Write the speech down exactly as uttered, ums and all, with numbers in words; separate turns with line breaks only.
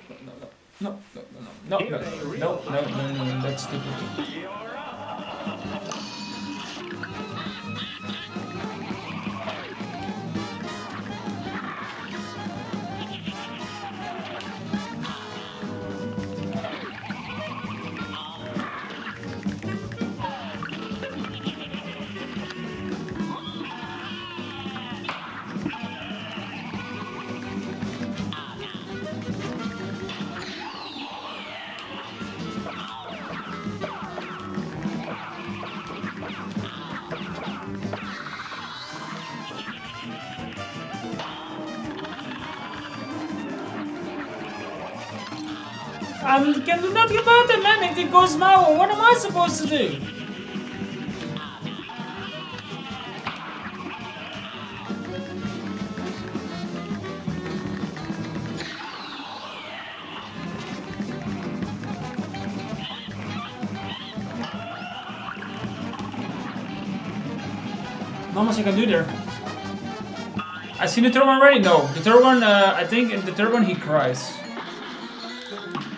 no, no, no, no, no, no, no, no, no, no, no, that's stupid. I can do nothing about it, man. If it goes my way, what am I supposed to do? Not much I can do there. I seen the third one already? No. The third one, uh, I think in the third one he cries.